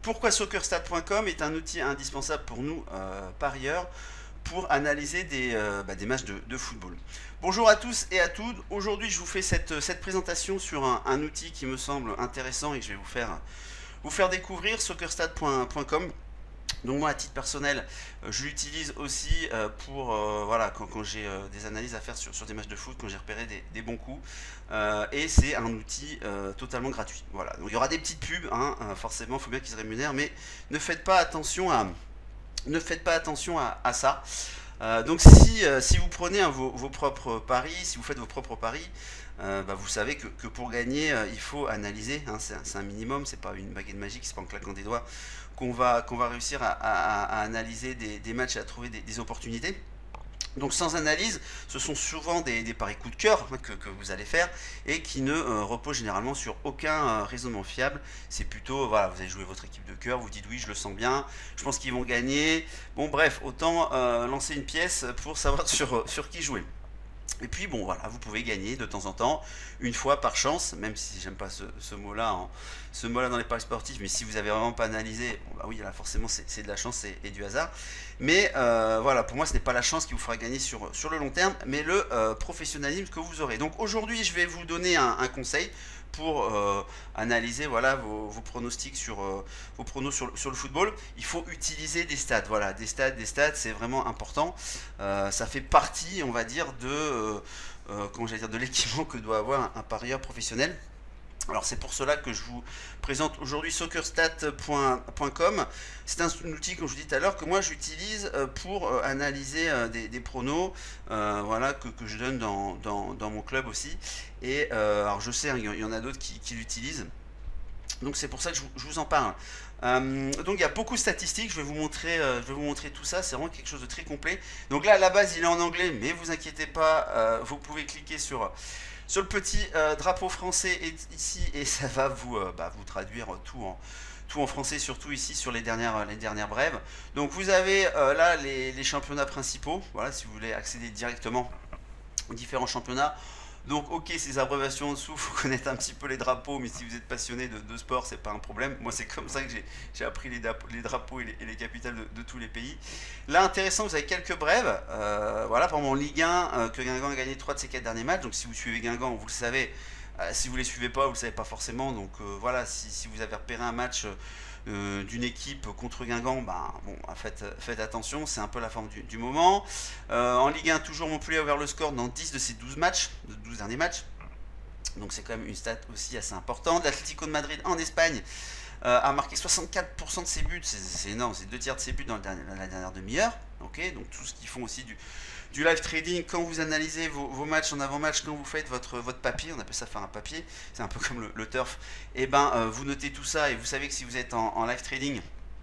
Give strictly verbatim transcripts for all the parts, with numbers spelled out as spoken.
Pourquoi soccerstat point com est un outil indispensable pour nous, euh, parieurs, pour analyser des, euh, bah, des matchs de, de football. Bonjour à tous et à toutes. Aujourd'hui, je vous fais cette, cette présentation sur un, un outil qui me semble intéressant et que je vais vous faire, vous faire découvrir, soccerstat point com. Donc moi, à titre personnel, euh, je l'utilise aussi euh, pour euh, voilà, quand, quand j'ai euh, des analyses à faire sur, sur des matchs de foot, quand j'ai repéré des, des bons coups. Euh, et c'est un outil euh, totalement gratuit. Voilà. Donc il y aura des petites pubs, hein, euh, forcément, il faut bien qu'ils se rémunèrent, mais ne faites pas attention à, ne faites pas attention à, à ça. Euh, donc si, euh, si vous prenez hein, vos, vos propres paris, si vous faites vos propres paris, euh, bah, vous savez que, que pour gagner, euh, il faut analyser, hein, c'est un, un minimum, c'est pas une baguette magique, c'est pas en claquant des doigts qu'on va, qu'on va réussir à, à- à analyser des, des matchs et à trouver des, des opportunités. Donc sans analyse, ce sont souvent des, des paris coup de cœur hein, que, que vous allez faire et qui ne euh, reposent généralement sur aucun euh, raisonnement fiable. C'est plutôt, voilà, vous allez jouer votre équipe de cœur, vous dites oui, je le sens bien, je pense qu'ils vont gagner. Bon bref, autant euh, lancer une pièce pour savoir sur, sur qui jouer. Et puis bon voilà, vous pouvez gagner de temps en temps, une fois par chance, même si j'aime pas ce, ce mot-là, hein, ce mot-là dans les paris sportifs, mais si vous avez vraiment pas analysé, bon, bah oui là forcément c'est c'est de la chance et, et du hasard. Mais euh, voilà, pour moi ce n'est pas la chance qui vous fera gagner sur, sur le long terme, mais le euh, professionnalisme que vous aurez. Donc aujourd'hui je vais vous donner un, un conseil pour euh, analyser voilà, vos, vos pronostics sur, euh, vos pronos sur, sur le football. Il faut utiliser des stats, voilà, des stats, des stats, c'est vraiment important. Euh, ça fait partie, on va dire, de, euh, euh, comment j'allais dire, de l'équipement que doit avoir un, un parieur professionnel. Alors c'est pour cela que je vous présente aujourd'hui soccerstat point com. C'est un outil, comme je vous dis tout à l'heure, que moi j'utilise euh, pour euh, analyser euh, des, des pronos, euh, voilà, que, que je donne dans, dans- dans mon club aussi. Et euh, alors je sais, hein, il y en a d'autres qui, qui l'utilisent. Donc c'est pour ça que je, vous je vous en parle. Euh, donc il y a beaucoup de statistiques, je vais vous montrer, euh, je vais vous montrer tout ça, c'est vraiment quelque chose de très complet. Donc là à la base il est en anglais, mais vous inquiétez pas, euh, vous pouvez cliquer sur, sur le petit euh, drapeau français ici et ça va vous, euh, bah, vous traduire tout en, tout en français, surtout ici sur les dernières, les dernières brèves. Donc vous avez euh, là les, les championnats principaux, voilà, si vous voulez accéder directement aux différents championnats. Donc ok, ces abréviations en dessous, il faut connaître un petit peu les drapeaux, mais si vous êtes passionné de, de sport, c'est pas un problème. Moi c'est comme ça que j'ai appris les, les drapeaux et les, et les capitales de, de, tous les pays. Là intéressant, vous avez quelques brèves. Euh, voilà, par exemple en Ligue un, euh, que Guingamp a gagné trois de ses quatre derniers matchs. Donc si vous suivez Guingamp, vous le savez. Euh, si vous les suivez pas, vous le savez pas forcément. Donc euh, voilà, si, si vous avez repéré un match euh, d'une équipe contre Guingamp, ben, bon, faites, faites attention, c'est un peu la forme du, du moment. Euh, en Ligue un, toujours Montpellier a ouvert le score dans dix de ses douze matchs, de douze derniers matchs. Donc c'est quand même une stat aussi assez importante. L'Atlético de Madrid en Espagne euh, a marqué soixante-quatre pour cent de ses buts, c'est énorme, c'est deux tiers de ses buts dans le dernier, la dernière demi-heure. Ok, donc tout ce qu'ils font aussi du, du live trading quand vous analysez vos, vos matchs en avant-match, quand vous faites votre, votre papier, on appelle ça faire un papier, c'est un peu comme le, le turf, et ben euh, vous notez tout ça et vous savez que si vous êtes en, en live trading,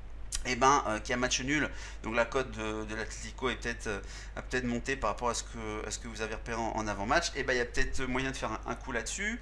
et ben euh, qui a match nul, donc la cote de, de l'Atlético est peut-être euh, a peut-être monté par rapport à ce que, à ce que vous avez repéré en, en avant-match, et ben il y a peut-être moyen de faire un, un coup là-dessus.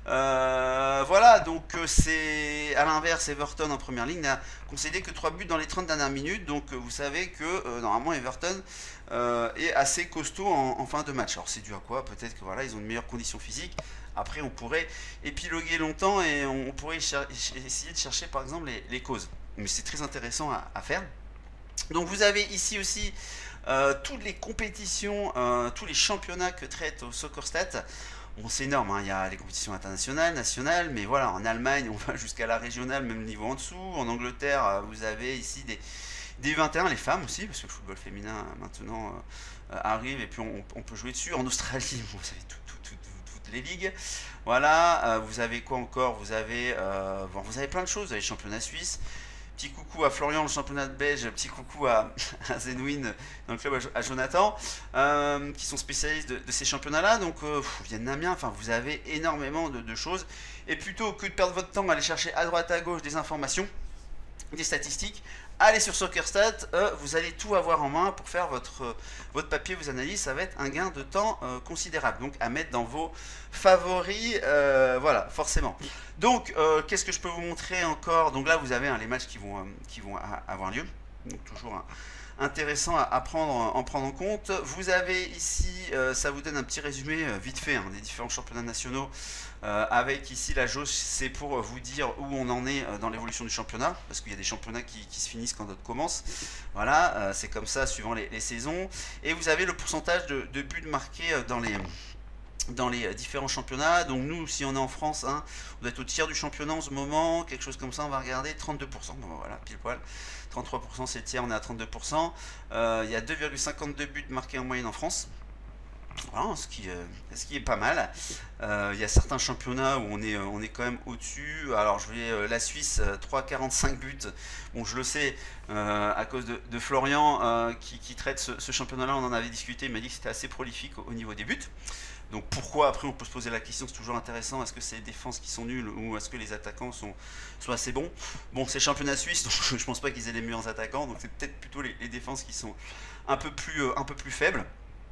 Euh, voilà, donc euh, c'est à l'inverse, Everton en première ligne n'a concédé que trois buts dans les trente dernières minutes, donc euh, vous savez que euh, normalement Everton euh, est assez costaud en, en fin de match. Alors c'est dû à quoi? Peut-être que voilà, ils ont une meilleure condition physique. Après, on pourrait épiloguer longtemps et on pourrait essayer de chercher par exemple les, les causes. Mais c'est très intéressant à, à faire. Donc vous avez ici aussi euh, toutes les compétitions, euh, tous les championnats que traite au Soccerstat. Bon, c'est énorme, hein. Il y a les compétitions internationales, nationales, mais voilà, en Allemagne, on va jusqu'à la régionale, même niveau en dessous. En Angleterre, euh, vous avez ici des, des U vingt et un, les femmes aussi, parce que le football féminin maintenant euh, arrive et puis on, on, peut jouer dessus. En Australie, vous savez, tout, tout, tout, tout, toutes les ligues. Voilà, euh, vous avez quoi encore? Vous avez, euh, bon, vous avez plein de choses, vous avez les championnats suisses. Petit coucou à Florian, le championnat de Belge. Petit coucou à, à Zenwin dans le club, à Jonathan, euh, qui sont spécialistes de, de ces championnats-là. Donc, euh, vietnamien, enfin, vous avez énormément de, de choses. Et plutôt que de perdre votre temps à aller chercher à droite à gauche des informations, des statistiques, allez sur Soccerstat, euh, vous allez tout avoir en main pour faire votre, euh, votre papier, vos analyses, ça va être un gain de temps euh, considérable, donc à mettre dans vos favoris, euh, voilà, forcément. Donc, euh, qu'est-ce que je peux vous montrer encore? Donc là, vous avez hein, les matchs qui vont, euh, qui vont avoir lieu. Donc toujours un, intéressant à, à prendre, en prendre en compte. Vous avez ici, euh, ça vous donne un petit résumé euh, vite fait hein, des différents championnats nationaux. Euh, avec ici la jauge, c'est pour vous dire où on en est euh, dans l'évolution du championnat, parce qu'il y a des championnats qui, qui se finissent quand d'autres commencent. Voilà, euh, c'est comme ça suivant les, les saisons. Et vous avez le pourcentage de, de buts marqués euh, dans les dans les différents championnats. Donc nous, si on est en France, hein, on doit être au tiers du championnat en ce moment, quelque chose comme ça, on va regarder, trente-deux pour cent. Bon, voilà, pile poil. trente-trois pour cent c'est le tiers, on est à trente-deux pour cent. Euh, il y a deux virgule cinquante-deux buts marqués en moyenne en France. Voilà, ce, qui, euh, ce qui est pas mal. Euh, il y a certains championnats où on est, on est quand même au-dessus. Alors je vais euh, la Suisse, euh, trois virgule quarante-cinq buts. Bon, je le sais euh, à cause de, de Florian euh, qui, qui traite ce, ce championnat-là. On en avait discuté. Il m'a dit que c'était assez prolifique au, au niveau des buts. Donc pourquoi, après on peut se poser la question, c'est toujours intéressant, est-ce que c'est les défenses qui sont nulles ou est-ce que les attaquants sont, sont assez bons? Bon, c'est championnat suisse, donc je pense pas qu'ils aient les meilleurs attaquants, donc c'est peut-être plutôt les, les défenses qui sont un peu plus, euh, un peu plus faibles.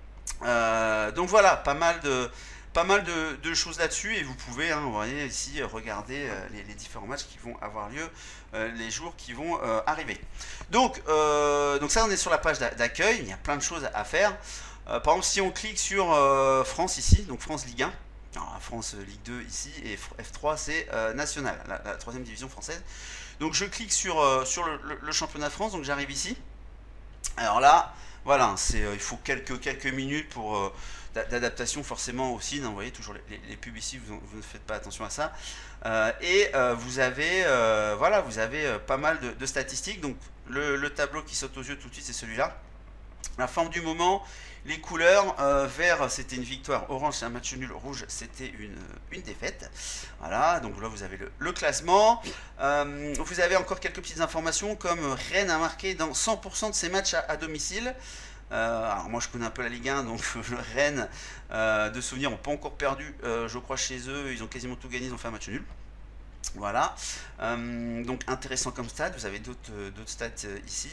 Euh, donc voilà, pas mal de, pas mal de, de choses là-dessus et vous pouvez, hein, vous voyez ici, regarder euh, les, les différents matchs qui vont avoir lieu euh, les jours qui vont euh, arriver. Donc, euh, donc ça, on est sur la page d'accueil, il y a plein de choses à faire. Euh, par exemple, si on clique sur euh, France ici, donc France Ligue un, alors, France Ligue deux ici, et F trois c'est euh, National, la, la troisième division française. Donc je clique sur, euh, sur le, le, le championnat de France, donc j'arrive ici. Alors là, voilà, c'est, euh, il faut quelques, quelques minutes pour euh, d'adaptation forcément aussi. Non, vous voyez toujours les, les, les pubs ici, vous, vous ne faites pas attention à ça. Euh, et euh, vous avez, euh, voilà, vous avez euh, pas mal de, de statistiques. Donc le, le tableau qui saute aux yeux tout de suite, c'est celui-là. La forme du moment, les couleurs, euh, vert c'était une victoire, orange c'est un match nul, rouge c'était une, une défaite. Voilà, donc là vous avez le, le classement. Euh, vous avez encore quelques petites informations comme Rennes a marqué dans cent pour cent de ses matchs à, à domicile. Euh, alors moi je connais un peu la Ligue un, donc Rennes, euh, de souvenir, n'ont pas encore perdu, euh, je crois chez eux, ils ont quasiment tout gagné, ils ont fait un match nul. Voilà, euh, donc intéressant comme stade, vous avez d'autres euh, stats euh, ici.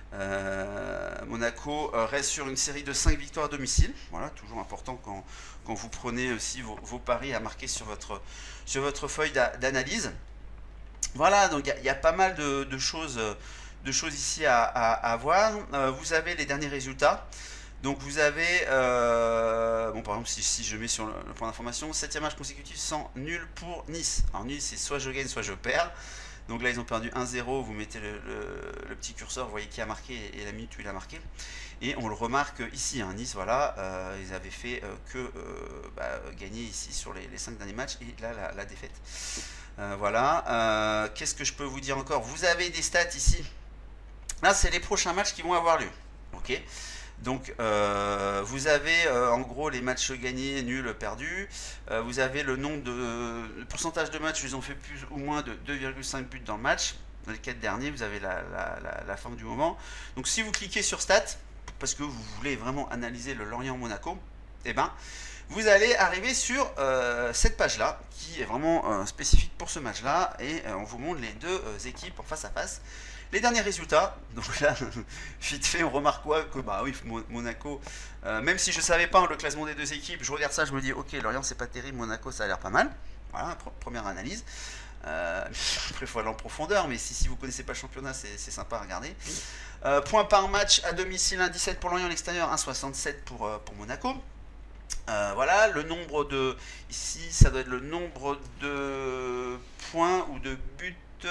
Euh, Monaco euh, reste sur une série de cinq victoires à domicile, voilà, toujours important quand, quand vous prenez aussi vos, vos paris à marquer sur votre, sur votre feuille d'analyse. Voilà, donc il y, y a pas mal de, de, choses, de choses ici à, à, à voir. Euh, vous avez les derniers résultats. Donc vous avez, euh, bon par exemple si, si je mets sur le, le point d'information, septième match consécutif sans nul pour Nice. Alors Nice c'est soit je gagne soit je perds. Donc là ils ont perdu un zéro, vous mettez le, le, le petit curseur, vous voyez qui a marqué et la minute où il a marqué. Et on le remarque ici, hein, Nice voilà, euh, ils avaient fait euh, que euh, bah, gagner ici sur les, les cinq derniers matchs et là la, la défaite. Euh, voilà, euh, qu'est-ce que je peux vous dire encore? Vous avez des stats ici. Là c'est les prochains matchs qui vont avoir lieu. Ok. Donc euh, vous avez euh, en gros les matchs gagnés, nuls, perdus. Euh, vous avez le nombre de le pourcentage de matchs où ils ont fait plus ou moins de deux virgule cinq buts dans le match. Dans les quatre derniers, vous avez la, la, la, la forme du moment. Donc si vous cliquez sur Stats, parce que vous voulez vraiment analyser le Lorient-Monaco, eh ben, vous allez arriver sur euh, cette page-là, qui est vraiment euh, spécifique pour ce match-là, et euh, on vous montre les deux euh, équipes en face à face. Les derniers résultats, donc là, vite fait, on remarque quoi? Que bah oui, Monaco, euh, même si je ne savais pas le classement des deux équipes, je regarde ça, je me dis, ok, Lorient c'est pas terrible, Monaco ça a l'air pas mal. Voilà, pr première analyse. Euh, après, il faut aller en profondeur, mais si, si vous ne connaissez pas le championnat, c'est sympa à regarder. Euh, points par match à domicile, un virgule dix-sept pour Lorient, à l'extérieur, un virgule soixante-sept pour, euh, pour Monaco. Euh, voilà, le nombre de. Ici, ça doit être le nombre de points ou de buts.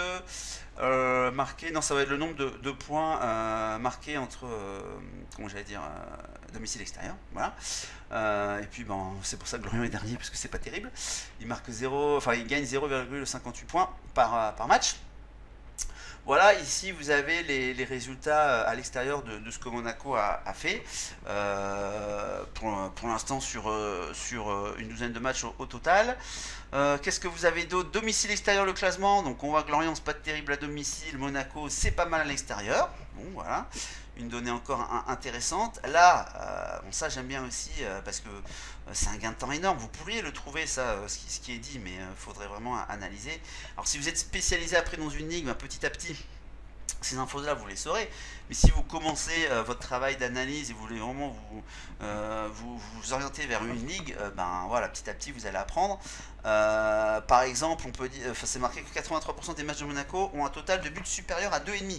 Euh, marqué, non ça va être le nombre de, de points euh, marqués entre euh, comment j'allais dire euh, domicile extérieur, voilà. Euh, et puis bon c'est pour ça que Lorient est dernier parce que c'est pas terrible, il marque zéro, enfin il gagne zéro virgule cinquante-huit points par, par match. Voilà, ici vous avez les, les résultats à l'extérieur de, de ce que Monaco a, a fait euh, pour, pour l'instant sur, euh, sur une douzaine de matchs au, au total. Euh, Qu'est-ce que vous avez d'autre? Domicile extérieur, le classement. Donc on voit que Lorient c'est pas terrible à domicile, Monaco c'est pas mal à l'extérieur. Bon voilà, une donnée encore un, intéressante. Là, euh, bon ça j'aime bien aussi euh, parce que euh, c'est un gain de temps énorme. Vous pourriez le trouver ça, euh, ce, qui, ce qui est dit, mais il euh, faudrait vraiment analyser. Alors si vous êtes spécialisé après dans une ligue, ben, petit à petit, ces infos-là, vous les saurez. Mais si vous commencez euh, votre travail d'analyse et vous voulez vraiment vous, euh, vous, vous orienter vers une ligue, euh, ben voilà, petit à petit, vous allez apprendre. Euh, par exemple, on peut dire, c'est marqué que quatre-vingt-trois pour cent des matchs de Monaco ont un total de buts supérieur à deux virgule cinq.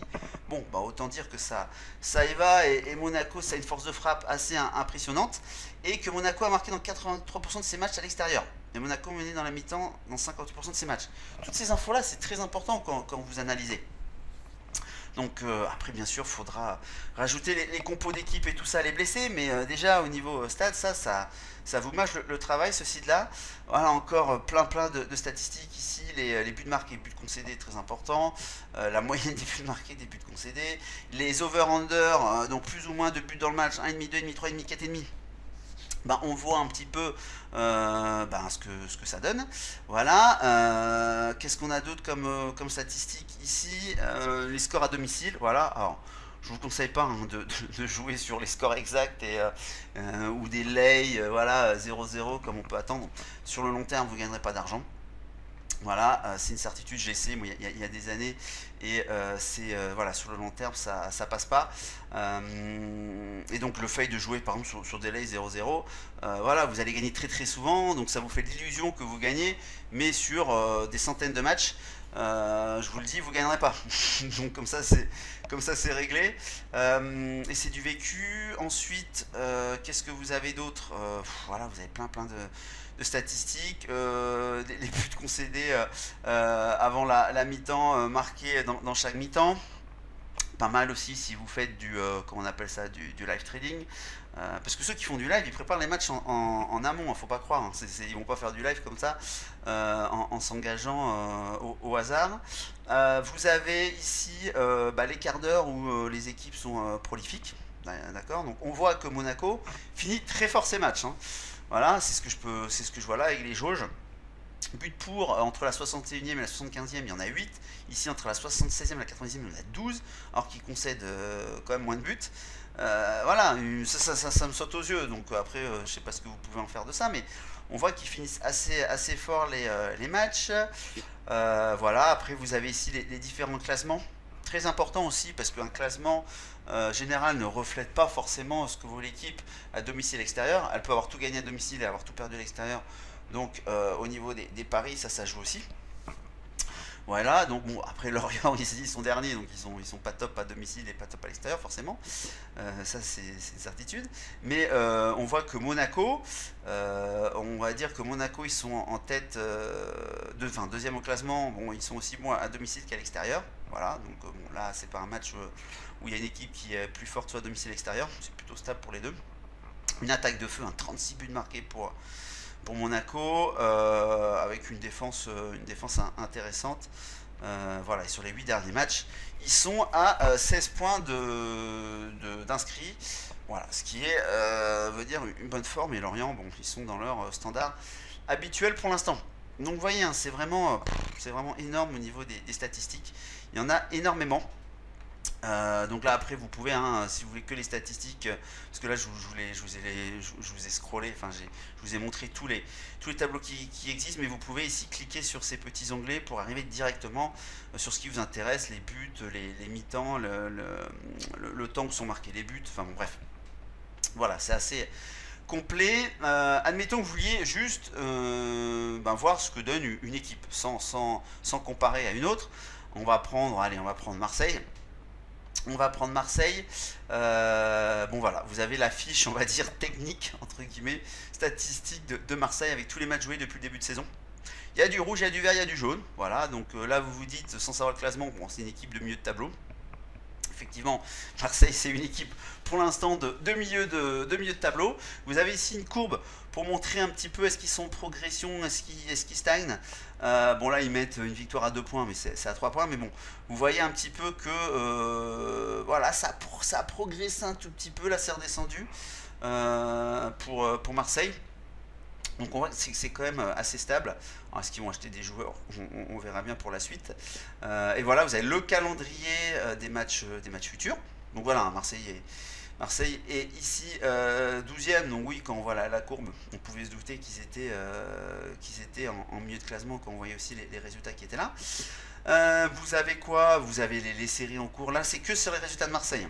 Bon, bah autant dire que ça, ça y va, et, et Monaco, ça a une force de frappe assez un- impressionnante, et que Monaco a marqué dans quatre-vingt-trois pour cent de ses matchs à l'extérieur. Et Monaco menait dans la mi-temps dans cinquante pour cent de ses matchs. Toutes ces infos-là, c'est très important quand, quand vous analysez. Donc euh, après, bien sûr, il faudra rajouter les, les compos d'équipe et tout ça, les blessés, mais euh, déjà au niveau euh, stade, ça, ça, ça vous mâche le, le travail, ce site-là. Voilà, encore euh, plein plein de, de statistiques ici, les, euh, les buts marqués, buts concédés, très important, euh, la moyenne des buts marqués, des buts concédés, les over-under, euh, donc plus ou moins de buts dans le match, un virgule cinq, deux virgule cinq, trois virgule cinq, quatre virgule cinq. Ben, on voit un petit peu euh, ben, ce, que, ce que ça donne. Voilà. Euh, Qu'est-ce qu'on a d'autre comme, euh, comme statistique ici? Euh, Les scores à domicile. Voilà. Alors, je vous conseille pas hein, de, de- de jouer sur les scores exacts et, euh, euh, ou des lays, euh, voilà, zéro zéro comme on peut attendre. Sur le long terme, vous ne gagnerez pas d'argent. Voilà, euh, c'est une certitude, j'ai essayé moi, il y, a- il y a des années et euh, c'est euh, voilà, sur le long terme ça, ça passe pas. Euh, et donc le fait de jouer par exemple sur, sur des lays zéro zéro, euh, voilà, vous allez gagner très très souvent, donc ça vous fait l'illusion que vous gagnez, mais sur euh, des centaines de matchs, euh, je vous le dis, vous gagnerez pas. Donc comme ça c'est comme ça c'est réglé. Euh, et c'est du vécu. Ensuite, euh, qu'est-ce que vous avez d'autre? Euh, pff, Voilà, vous avez plein plein de de statistiques, euh, les, les buts concédés euh, euh, avant la, la mi-temps, euh, marqués dans, dans chaque mi-temps. Pas mal aussi si vous faites du, euh, comment on appelle ça, du, du live trading. Euh, parce que ceux qui font du live, ils préparent les matchs en, en, en amont, hein, faut pas croire. Hein. C'est- c'est- ils vont pas faire du live comme ça euh, en, en s'engageant euh, au, au hasard. Euh, vous avez ici euh, bah, les quarts d'heure où euh, les équipes sont euh, prolifiques. D'accord. Donc on voit que Monaco finit très fort ses matchs. Hein. Voilà, c'est ce que je peux, c'est ce que je vois là avec les jauges. But pour euh, entre la soixante et unième et la soixante-quinzième, il y en a huit. Ici, entre la soixante-seizième et la quatre-vingt-dixième, il y en a douze. Alors qu'ils concèdent euh, quand même moins de buts. Euh, voilà, ça, ça, ça, ça me saute aux yeux. Donc après, euh, je sais pas ce que vous pouvez en faire de ça, mais on voit qu'ils finissent assez, assez fort les, euh, les matchs. Euh, voilà, après vous avez ici les, les différents classements. Très important aussi parce qu'un classement euh, général ne reflète pas forcément ce que vaut l'équipe à domicile et extérieur. Elle peut avoir tout gagné à domicile et avoir tout perdu à l'extérieur. Donc euh, au niveau des, des paris, ça, ça joue aussi. Voilà, donc bon, après Lorient, ils, ils sont derniers, donc ils sont, ils sont pas top à domicile et pas top à l'extérieur, forcément. Euh, ça, c'est c'est une certitude. Mais euh, on voit que Monaco, euh, on va dire que Monaco, ils sont en tête, euh, de, enfin, deuxième au classement. Bon, ils sont aussi moins à domicile qu'à l'extérieur. Voilà, donc euh, bon, là, c'est pas un match euh, où il y a une équipe qui est plus forte soit à domicile et extérieur. C'est plutôt stable pour les deux. Une attaque de feu, un trente-six buts marqués pour, pour Monaco, euh, avec une défense, euh, une défense intéressante. Euh, voilà, et sur les huit derniers matchs, ils sont à euh, seize points de, de- d'inscrits. Voilà, ce qui est, euh, veut dire une bonne forme. Et Lorient, bon, ils sont dans leur euh, standard habituel pour l'instant. Donc vous voyez, hein, c'est vraiment, euh, c'est vraiment énorme au niveau des, des statistiques. Il y en a énormément. Euh, donc là après vous pouvez hein, si vous voulez que les statistiques euh, parce que là je, vous- je vous, les- je vous ai, les- je, je vous ai scrollé, enfin j'ai- je vous ai montré tous les, tous les tableaux qui, qui existent, mais vous pouvez ici cliquer sur ces petits onglets pour arriver directement euh, sur ce qui vous intéresse, les buts, les, les mi-temps, le, le, le- le temps où sont marqués les buts, enfin bon bref, voilà, c'est assez complet. Euh, admettons que vous vouliez juste euh, ben, voir ce que donne une une équipe sans, sans, sans comparer à une autre. On va prendre, allez, on va prendre Marseille. On va prendre Marseille. Euh, bon voilà, vous avez la fiche, on va dire, technique, entre guillemets, statistique de, de Marseille avec tous les matchs joués depuis le début de saison. Il y a du rouge, il y a du vert, il y a du jaune. Voilà, donc euh, là vous vous dites, sans savoir le classement, bon, c'est une équipe de milieu de tableau. Effectivement, Marseille, c'est une équipe pour l'instant de, de, milieu de, de milieu de tableau. Vous avez ici une courbe pour montrer un petit peu est-ce qu'ils sont en progression, est-ce qu'ils est qu'ils stagnent. Euh, bon là, ils mettent une victoire à deux points, mais c'est à trois points. Mais bon, vous voyez un petit peu que euh, voilà, ça, ça a progressé un tout petit peu, là c'est redescendu euh, pour, pour Marseille. Donc on voit que c'est quand même assez stable. Est-ce qu'ils vont acheter des joueurs? on, on, verra bien pour la suite. Euh, et voilà, vous avez le calendrier euh, des, matchs, euh, des matchs futurs. Donc voilà, Marseille est, Marseille est ici euh, douzième. Donc oui, quand on voit la, la courbe, on pouvait se douter qu'ils étaient, euh, qu'ils étaient en, en, milieu de classement quand on voyait aussi les, les résultats qui étaient là. Euh, vous avez quoi? Vous avez les, les séries en cours. Là, c'est que sur les résultats de Marseille.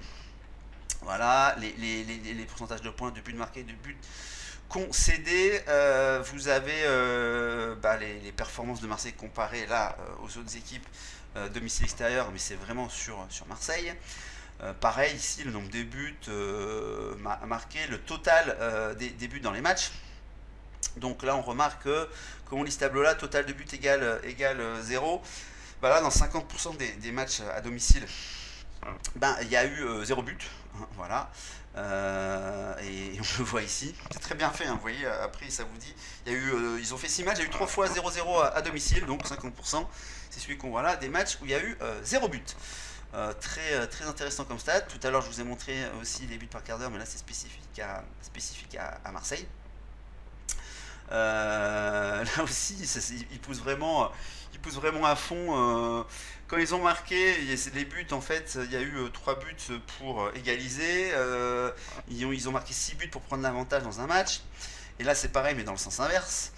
Voilà, les, les, les, les pourcentages de points, de buts marqués, de buts concédé. Euh, vous avez euh, bah, les, les performances de Marseille comparées là euh, aux autres équipes euh, domicile extérieur, mais c'est vraiment sur, sur Marseille. Euh, pareil ici, le nombre de buts euh, marqués, le total euh, des, des buts dans les matchs. Donc là on remarque que, comme on lit ce tableau là, total de buts égale, égale zéro. Bah là dans cinquante pour cent des, des matchs à domicile, ben, il y a eu euh, zéro but. Hein, voilà. Euh, et on le voit ici, c'est très bien fait, hein, vous voyez, après ça vous dit, il y a eu, euh, ils ont fait six matchs, il y a eu trois fois zéro zéro à, à domicile, donc cinquante pour cent, c'est celui qu'on voit là, des matchs où il y a eu euh, zéro but. Euh, très, très intéressant comme stat. Tout à l'heure je vous ai montré aussi les buts par quart d'heure, mais là c'est spécifique à, spécifique à, à Marseille. Euh, là aussi ça, ils poussent vraiment, ils poussent vraiment à fond. Euh, quand ils ont marqué les buts, en fait il y a eu trois buts pour égaliser, euh, ils, ont, ils ont marqué six buts pour prendre l'avantage dans un match, et là c'est pareil mais dans le sens inverse.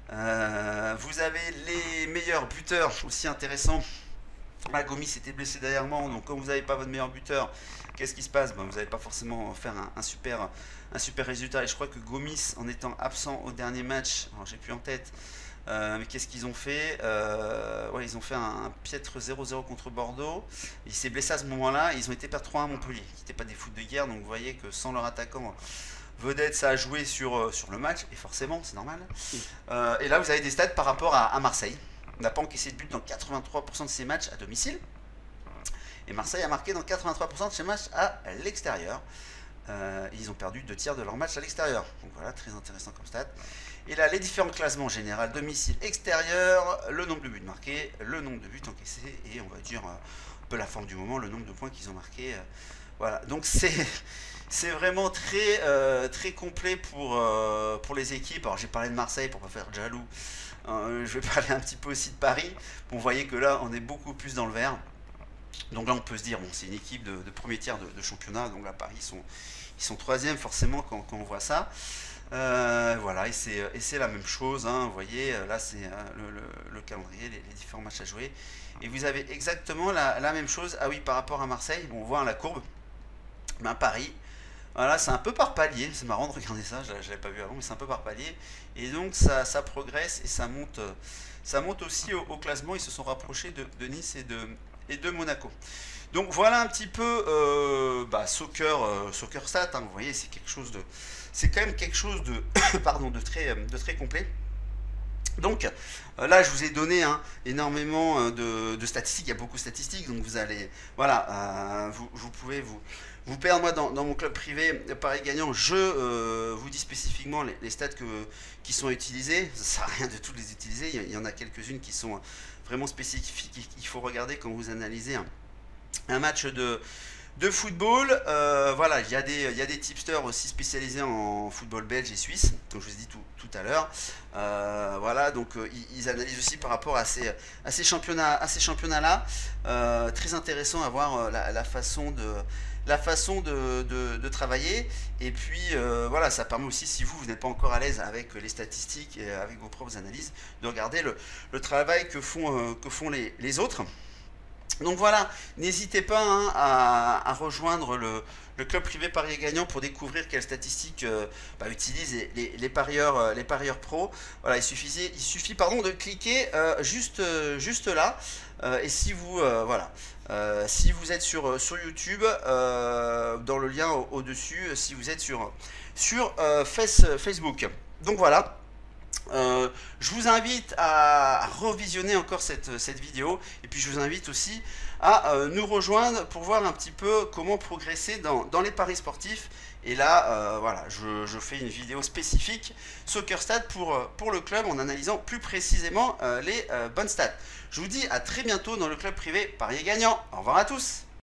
Euh, vous avez les meilleurs buteurs aussi intéressants. Là, Gomis était blessé derrière moi, donc quand vous n'avez pas votre meilleur buteur, qu'est-ce qui se passe? Ben, vous n'allez pas forcément faire un, un, super, un super résultat. Et je crois que Gomis, en étant absent au dernier match, alors j'ai plus en tête, euh, mais qu'est-ce qu'ils ont fait? euh, ouais, Ils ont fait un, un piètre zéro zéro contre Bordeaux. Il s'est blessé à ce moment-là, ils ont été perdre trois un à Montpellier, qui n'étaient pas des foot de guerre, donc vous voyez que sans leur attaquant vedette, ça a joué sur, sur le match, et forcément, c'est normal. Euh, et là, vous avez des stats par rapport à, à Marseille. On n'a pas encaissé de but dans quatre-vingt-trois pour cent de ses matchs à domicile. Et Marseille a marqué dans quatre-vingt-trois pour cent de ses matchs à l'extérieur. Euh, ils ont perdu deux tiers de leurs matchs à l'extérieur. Donc voilà, très intéressant comme stat. Et là, les différents classements général, domicile, extérieur, le nombre de buts marqués, le nombre de buts encaissés, et on va dire euh, un peu la forme du moment, le nombre de points qu'ils ont marqués. Euh, voilà, donc c'est... C'est vraiment très, euh, très complet pour, euh, pour les équipes. Alors j'ai parlé de Marseille pour ne pas faire jaloux. Euh, je vais parler un petit peu aussi de Paris. Bon, vous voyez que là, on est beaucoup plus dans le vert. Donc là, on peut se dire, bon, c'est une équipe de, de premier tiers de, de championnat. Donc là, Paris, ils sont, ils sont troisième forcément quand, quand on voit ça. Euh, voilà, et c'est la même chose. Hein, vous voyez, là, c'est euh, le, le, le calendrier, les, les différents matchs à jouer. Et vous avez exactement la, la même chose. Ah oui, par rapport à Marseille, bon, on voit hein, la courbe. Ben, Paris. Voilà, c'est un peu par palier, c'est marrant de regarder ça, je ne l'avais pas vu avant, mais c'est un peu par palier. Et donc ça, ça progresse et ça monte, ça monte aussi au, au classement. Ils se sont rapprochés de, de Nice et de, et de Monaco. Donc voilà un petit peu euh, bah, soccer, euh, soccer stat, hein, vous voyez, c'est quelque chose de. C'est quand même quelque chose de, pardon, de, très, de très complet. Donc euh, là je vous ai donné hein, énormément euh, de, de statistiques, il y a beaucoup de statistiques, donc vous allez, voilà, euh, vous, vous pouvez vous, vous perdre. Moi dans, dans mon club privé Paris Gagnant, je euh, vous dis spécifiquement les, les stats que, qui sont utilisées, ça sert à rien de toutes les utiliser, il y, il y en a quelques-unes qui sont vraiment spécifiques, il faut regarder quand vous analysez un, un match de... de football. Euh, voilà, il y, a des, il y a des tipsters aussi spécialisés en football belge et suisse, comme je vous ai dit tout, tout à l'heure. Euh, voilà, donc euh, ils, ils analysent aussi par rapport à ces, à ces championnats, à ces championnats-là. Euh, très intéressant à voir euh, la, la façon de la façon de, de, de travailler. Et puis euh, voilà, ça permet aussi, si vous, vous n'êtes pas encore à l'aise avec les statistiques et avec vos propres analyses, de regarder le, le travail que font, euh, que font les, les autres. Donc voilà, n'hésitez pas hein, à, à rejoindre le, le club privé Paris Gagnant pour découvrir quelles statistiques euh, bah, utilisent les, les, les parieurs, euh, les parieurs pros. Voilà, il suffit, il suffit pardon, de cliquer euh, juste, euh, juste là. Euh, et si vous, euh, voilà, euh, si vous êtes sur, sur YouTube, euh, dans le lien au-dessus, au si vous êtes sur, sur euh, face, Facebook. Donc voilà. Euh, je vous invite à revisionner encore cette, cette vidéo, et puis je vous invite aussi à euh, nous rejoindre pour voir un petit peu comment progresser dans, dans les paris sportifs. Et là euh, voilà, je, je fais une vidéo spécifique Soccer Stats pour, pour le club en analysant plus précisément euh, les euh, bonnes stats. Je vous dis à très bientôt dans le club privé Paris Gagnant. Au revoir à tous.